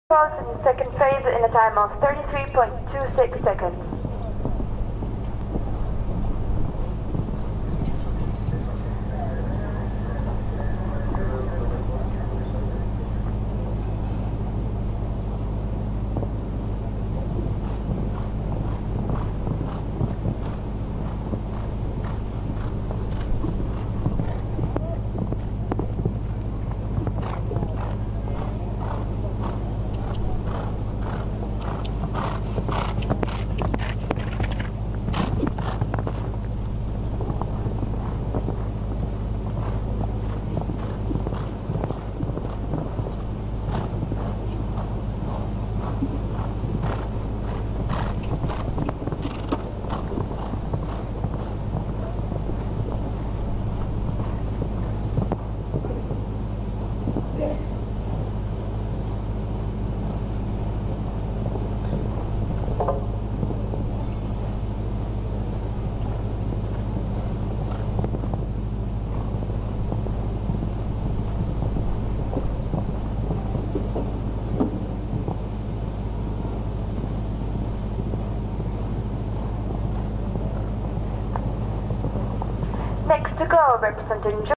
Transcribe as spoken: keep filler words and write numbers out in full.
Pulse in the second phase in a time of thirty-three point two six seconds. Next to go, representing